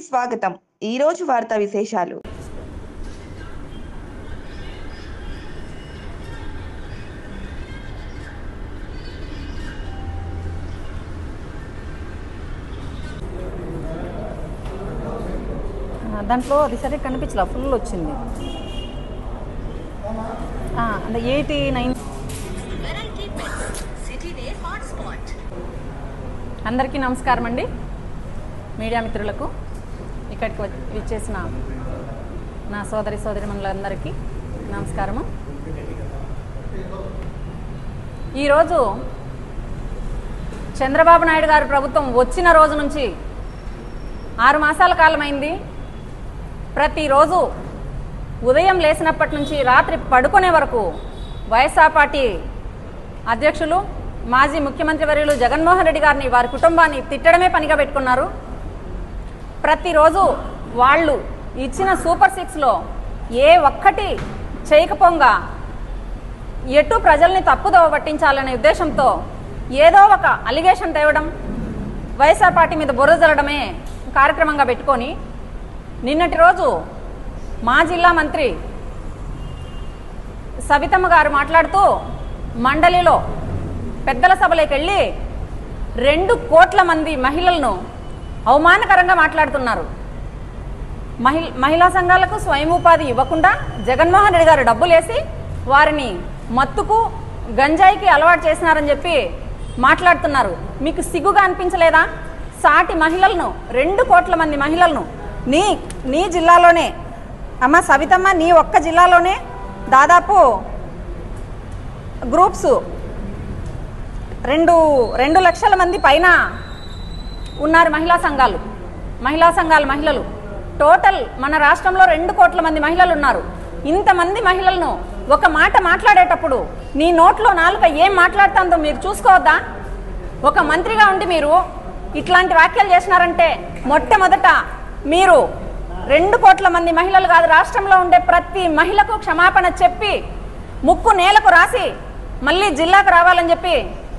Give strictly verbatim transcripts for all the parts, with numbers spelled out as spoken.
స్వాగతం. ఈ రోజు వార్తా విశేషాలు. దాంట్లో అది సరే కనిపించలే, ఫుల్ వచ్చింది. ఎయిటీ నైన్ అందరికీ నమస్కారం అండి. మీడియా మిత్రులకు, ఇక్కడికి విచ్చేసిన నా సోదరి సోదరిమణులందరికీ నమస్కారము. ఈరోజు చంద్రబాబు నాయుడు గారి ప్రభుత్వం వచ్చిన రోజు నుంచి ఆరు మాసాల కాలమైంది. ప్రతిరోజు ఉదయం లేచినప్పటి నుంచి రాత్రి పడుకునే వరకు వైఎస్ఆర్ పార్టీ అధ్యక్షులు మాజీ ముఖ్యమంత్రి వర్యులు జగన్మోహన్ రెడ్డి గారిని, వారి కుటుంబాన్ని తిట్టడమే పనిగా పెట్టుకున్నారు. ప్రతిరోజు వాళ్ళు ఇచ్చిన సూపర్ సిక్స్లో ఏ ఒక్కటి చేయకపోగా ఎటు ప్రజల్ని తప్పుదోవ పట్టించాలనే ఉద్దేశంతో ఏదో ఒక అలిగేషన్ తేవడం, వైఎస్ఆర్ పార్టీ మీద బురద జల్లడమే కార్యక్రమంగా పెట్టుకొని నిన్నటి రోజు మా జిల్లా మంత్రి సవితమ్మ గారు మాట్లాడుతూ మండలిలో పెద్దల సభలోకి వెళ్ళి రెండు కోట్ల మంది మహిళలను అవమానకరంగా మాట్లాడుతున్నారు. మహి మహిళా సంఘాలకు స్వయం ఉపాధి ఇవ్వకుండా జగన్మోహన్ రెడ్డి గారు డబ్బులేసి వారిని మత్తుకు గంజాయికి అలవాటు చేసినారని చెప్పి మాట్లాడుతున్నారు. మీకు సిగ్గుగా అనిపించలేదా? సాటి మహిళలను, రెండు కోట్ల మంది మహిళలను నీ నీ జిల్లాలోనే, అమ్మ సవితమ్మ, నీ ఒక్క జిల్లాలోనే దాదాపు గ్రూప్స్ రెండు రెండు లక్షల మంది పైన ఉన్నారు మహిళా సంఘాలు. మహిళా సంఘాల మహిళలు టోటల్ మన రాష్ట్రంలో రెండు కోట్ల మంది మహిళలు ఉన్నారు. ఇంతమంది మహిళలను ఒక మాట మాట్లాడేటప్పుడు నీ నోట్లో నాలుక ఏం మాట్లాడుతుందో మీరు చూసుకోవద్దా? ఒక మంత్రిగా ఉండి మీరు ఇట్లాంటి వ్యాఖ్యలు చేసినారంటే మొట్టమొదట మీరు రెండు కోట్ల మంది మహిళలు కాదు, రాష్ట్రంలో ఉండే ప్రతి మహిళకు క్షమాపణ చెప్పి ముక్కు నేలకు రాసి మళ్ళీ జిల్లాకు రావాలని చెప్పి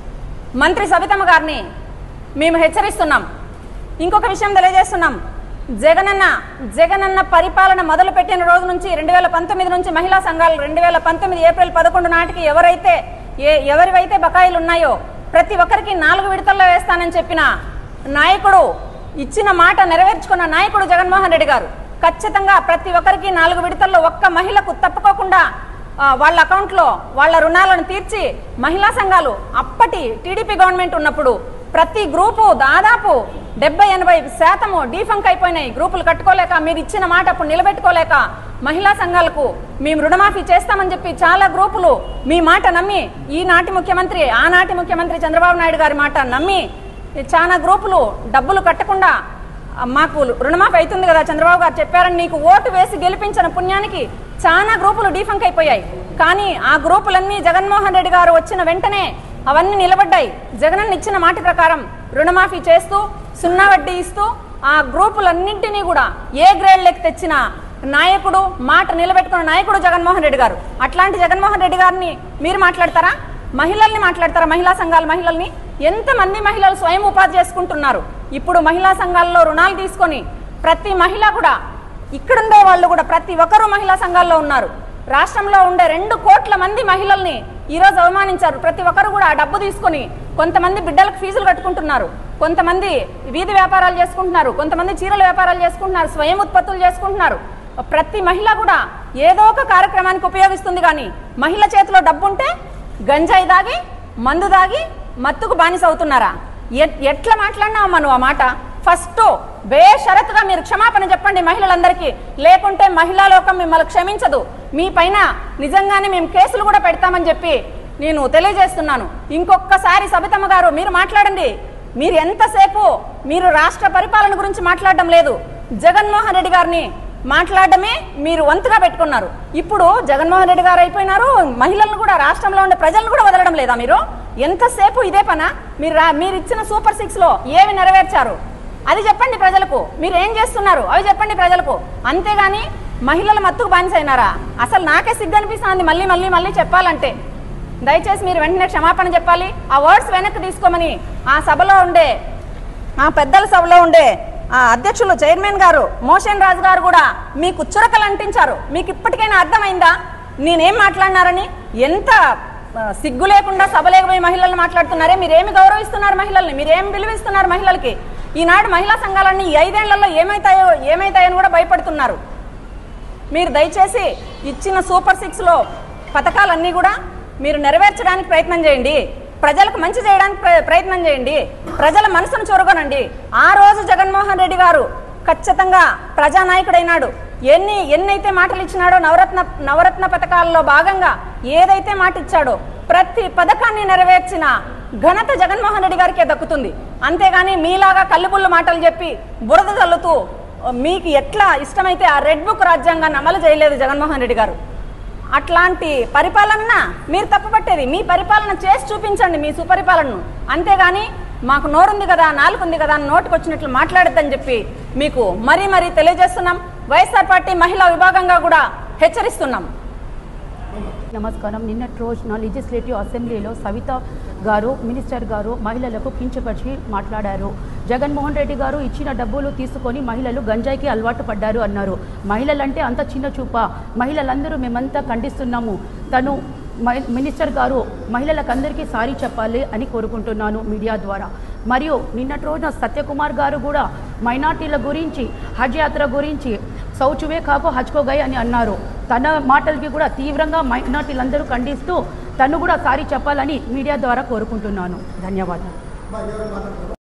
మంత్రి సవితమ్మ గారిని మేము హెచ్చరిస్తున్నాం. ఇంకొక విషయం తెలియజేస్తున్నాం. జగనన్న జగనన్న పరిపాలన మొదలుపెట్టిన రోజు నుంచి రెండు వేల పంతొమ్మిది నుంచి మహిళా సంఘాలు రెండు వేల పంతొమ్మిది ఏప్రిల్ పదకొండు నాటికి ఎవరైతే ఏ ఎవరివైతే బకాయిలు ఉన్నాయో ప్రతి ఒక్కరికి నాలుగు విడతల్లో వేస్తానని చెప్పిన నాయకుడు, ఇచ్చిన మాట నెరవేర్చుకున్న నాయకుడు జగన్మోహన్ రెడ్డి గారు ఖచ్చితంగా ప్రతి ఒక్కరికి నాలుగు విడతల్లో ఒక్క మహిళకు తప్పుకోకుండా వాళ్ళ అకౌంట్లో వాళ్ళ రుణాలను తీర్చి, మహిళా సంఘాలు అప్పటి టీడీపీ గవర్నమెంట్ ఉన్నప్పుడు ప్రతి గ్రూపు దాదాపు డెబ్బై ఎనభై శాతము డీఫంక్ అయిపోయినాయి. గ్రూపులు కట్టుకోలేక, మీరు ఇచ్చిన మాట అప్పుడు నిలబెట్టుకోలేక మహిళా సంఘాలకు మేము రుణమాఫీ చేస్తామని చెప్పి చాలా గ్రూపులు మీ మాట నమ్మి, ఈనాటి ముఖ్యమంత్రి ఆనాటి ముఖ్యమంత్రి చంద్రబాబు నాయుడు గారి మాట నమ్మి చాలా గ్రూపులు డబ్బులు కట్టకుండా, మాకు రుణమాఫీ అవుతుంది కదా చంద్రబాబు గారు చెప్పారని నీకు ఓటు వేసి గెలిపించిన పుణ్యానికి చాలా గ్రూపులు డీఫంక్ అయిపోయాయి. కానీ ఆ గ్రూపులన్నీ జగన్మోహన్ రెడ్డి గారు వచ్చిన వెంటనే అవన్నీ నిలబడ్డాయి. జగనన్న ఇచ్చిన మాట ప్రకారం రుణమాఫీ చేస్తూ, సున్నా వడ్డీ ఇస్తూ ఆ గ్రూపులన్నింటినీ కూడా ఏ గ్రేడ్లోకి తెచ్చిన నాయకుడు, మాట నిలబెట్టుకున్న నాయకుడు జగన్మోహన్ రెడ్డి గారు. అట్లాంటి జగన్మోహన్ రెడ్డి గారిని మీరు మాట్లాడతారా? మహిళల్ని మాట్లాడతారా? మహిళా సంఘాల మహిళల్ని ఎంతమంది మహిళలు స్వయం ఉపాధి చేసుకుంటున్నారు. ఇప్పుడు మహిళా సంఘాల్లో రుణాలు తీసుకొని ప్రతి మహిళ కూడా, ఇక్కడుండే వాళ్ళు కూడా ప్రతి ఒక్కరూ మహిళా సంఘాల్లో ఉన్నారు. రాష్ట్రంలో ఉండే రెండు కోట్ల మంది మహిళల్ని ఈరోజు అవమానించారు. ప్రతి ఒక్కరు కూడా ఆ డబ్బు తీసుకొని కొంతమంది బిడ్డలకు ఫీజులు కట్టుకుంటున్నారు, కొంతమంది వీధి వ్యాపారాలు చేసుకుంటున్నారు, కొంతమంది చీరల వ్యాపారాలు చేసుకుంటున్నారు, స్వయం ఉత్పత్తులు చేసుకుంటున్నారు. ప్రతి మహిళ కూడా ఏదో ఒక కార్యక్రమానికి ఉపయోగిస్తుంది. కానీ మహిళ చేతిలో డబ్బు ఉంటే గంజాయి దాగి, మందు దాగి మత్తుకు బానిస అవుతున్నారా? ఎట్లా మాట్లాడినావమ్మా నువ్వు ఆ మాట? ఫస్ట్ బేషరతుగా మీరు క్షమాపణ చెప్పండి మహిళలందరికీ, లేకుంటే మహిళా లోకం మిమ్మల్ని క్షమించదు. మీ పైన నిజంగానే మేము కేసులు కూడా పెడతామని చెప్పి నేను తెలియజేస్తున్నాను. ఇంకొకసారి సబితమ్మ గారు మీరు మాట్లాడండి. మీరు ఎంతసేపు మీరు రాష్ట్ర పరిపాలన గురించి మాట్లాడడం లేదు, జగన్మోహన్ రెడ్డి గారిని మాట్లాడడమే మీరు వంతుగా పెట్టుకున్నారు. ఇప్పుడు జగన్మోహన్ రెడ్డి గారు అయిపోయినారు, మహిళలను కూడా, రాష్ట్రంలో ఉండే ప్రజలను కూడా వదలడం లేదా? మీరు ఎంతసేపు ఇదే పనా? మీరు మీరు ఇచ్చిన సూపర్ సిక్స్ లో ఏవి నెరవేర్చారు అది చెప్పండి ప్రజలకు. మీరు ఏం చేస్తున్నారు అవి చెప్పండి ప్రజలకు. అంతేగాని మహిళల మత్తుకు బానిసైనారా? అసలు నాకే సిగ్గు అనిపిస్తుంది మళ్ళీ మళ్ళీ మళ్ళీ చెప్పాలంటే. దయచేసి మీరు వెంటనే క్షమాపణ చెప్పాలి. ఆ వర్డ్స్ వెనక్కి తీసుకోమని ఆ సభలో ఉండే, ఆ పెద్దల సభలో ఉండే అధ్యక్షులు చైర్మన్ గారు మోషన్ రాజు గారు కూడా మీకు చురకలు అంటించారు. మీకు ఇప్పటికైనా అర్థమైందా నేనేం మాట్లాడినారని? ఎంత సిగ్గు లేకుండా సభ లేకపోయి మహిళలను మాట్లాడుతున్నారే. మీరేమి గౌరవిస్తున్నారు మహిళల్ని? మీరేం విలువిస్తున్నారు మహిళలకి? ఈనాడు మహిళా సంఘాలన్నీ ఈ ఐదేళ్లలో ఏమైతాయో ఏమైతాయని కూడా భయపడుతున్నారు. మీరు దయచేసి ఇచ్చిన సూపర్ సిక్స్లో పథకాలన్నీ కూడా మీరు నెరవేర్చడానికి ప్రయత్నం చేయండి. ప్రజలకు మంచి చేయడానికి ప్రయత్నం చేయండి. ప్రజల మనసును చూరగొనండి. ఆ రోజు జగన్మోహన్ రెడ్డి గారు ఖచ్చితంగా ప్రజానాయకుడైనాడు. ఎన్ని ఎన్నైతే మాటలు ఇచ్చినాడో నవరత్న నవరత్న పథకాల్లో భాగంగా ఏదైతే మాట ఇచ్చాడో ప్రతి పథకాన్ని నెరవేర్చిన ఘనత జగన్మోహన్ రెడ్డి గారికే దక్కుతుంది. అంతేగాని మీలాగా కల్లుబుల్లు మాటలు చెప్పి బురద చల్లుతూ మీకు ఎట్లా ఇష్టమైతే ఆ రెడ్ బుక్ రాజ్యాంగాన్ని అమలు చేయలేదు జగన్మోహన్ రెడ్డి గారు. అట్లాంటి పరిపాలన మీరు తప్పుపట్టేది. మీ పరిపాలన చేసి చూపించండి, మీ సుపరిపాలనను. అంతేగాని మాకు నోరుంది కదా, నాలుగుంది కదా అని నోటికి వచ్చినట్లు మాట్లాడద్దని చెప్పి మీకు మరీ మరీ తెలియజేస్తున్నాం. వైఎస్ఆర్ పార్టీ మహిళా విభాగంగా కూడా హెచ్చరిస్తున్నాం. నమస్కారం. నిన్నటి రోజున లెజిస్లేటివ్ అసెంబ్లీలో సవిత గారు మినిస్టర్ గారు మహిళలకు కించపరిచి మాట్లాడారు. జగన్మోహన్ రెడ్డి గారు ఇచ్చిన డబ్బులు తీసుకొని మహిళలు గంజాయికి అలవాటు పడ్డారు అన్నారు. మహిళలంటే అంత చిన్న చూప? మహిళలందరూ మేమంతా ఖండిస్తున్నాము. తను మినిస్టర్ గారు మహిళలకందరికీ సారీ చెప్పాలి అని కోరుకుంటున్నాను మీడియా ద్వారా. మరియు నిన్నటి రోజున సత్యకుమార్ గారు కూడా మైనార్టీల గురించి, హజ్ యాత్ర గురించి సౌచువే కాకో హజ్కో గయ్ అని అన్నారు. తన మాటలకి కూడా తీవ్రంగా మైనార్టీలందరూ ఖండిస్తూ తను కూడా సారీ చెప్పాలని మీడియా ద్వారా కోరుకుంటున్నాను. ధన్యవాదాలు.